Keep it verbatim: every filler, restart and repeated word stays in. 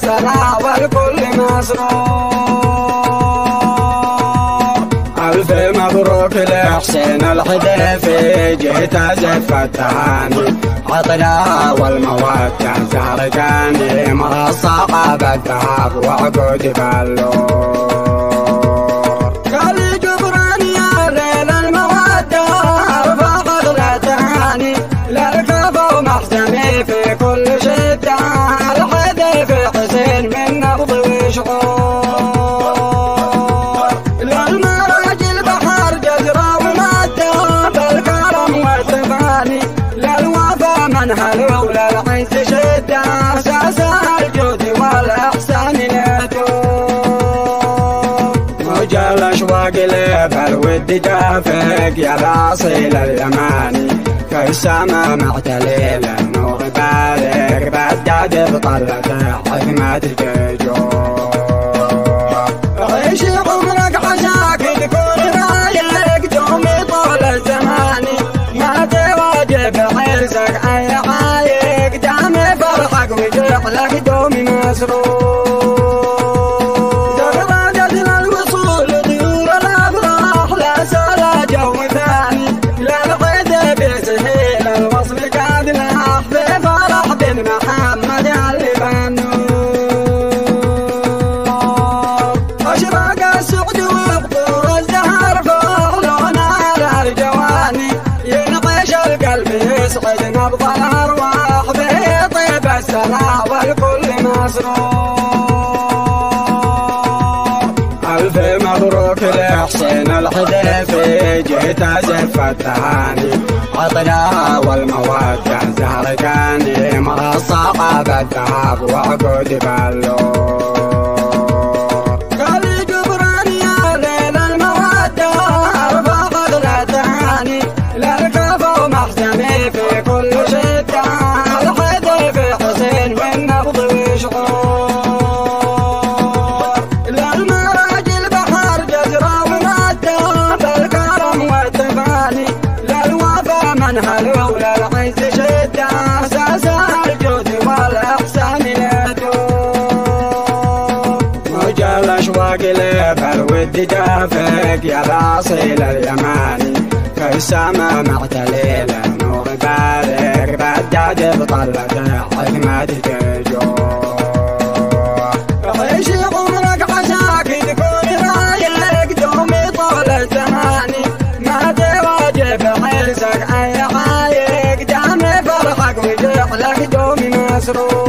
سنة والكل مسرور. ألف مبروك لحسين الحديفي جيت أزف التهاني عطنا والمودة زهرجاني مرصقة بالذهب وعقود باللور. قالي جبران يا ليل المودة ارفع قدر تهاني للكفى ومحزني في كل شدة الحديفي حسين من نبض وشعور. للمراجل بحر جزرة ومادة بالكرم والتفاني للوفا منهل وللعز شدة أساسها الجود والإحسان لدور. وجا الأشواق لب الود جافك يا الأصيل اليماني في السما معتليل النور بارك بداد بطلة حكمتك جور. عيشي عمرك عشاك تكون رايق دومي طول الزمان ما تواجب عرسك أي عايق دامي فرحك وجعلك دومي مسرور. درجتنا الوصول طيور الأفراح لا سلا جو ثاني للعيد بسهيل الوصل قد لاح بفرح بن محمد اللي بنور. أشرق السعد وبطور الزهر فوق لون على الجواني ينقش القلب يسعد نبض الأرواح بيطيب السنا والكل مسرور. ألف مبروك لحسين الحديفي جيت أزف التهاني عطنا والمودة زهرجاني مرصقة بالذهب وعقود باللور. قالي جبران يا ليل المودة ارفع قدر تهاني للكفى ومحزني في كل شدة الحديفي حسين من نبض وشعور. للمراجل بحر جزرة ومادة بالكرم والتفاني للوفا منهل وللعز شدة أساسها الجود والإحسان لدور. وجا الأشواق لب الود جافك يا الأصيل اليماني في السما معتليل النور بارك بداد بطلة حكمتك جور. عيشي عمرك عشاك تكون رايق دومي طول الزمان ما تواجب عرسك أي عايق دامي فرحك وجعلك دومي مسرور.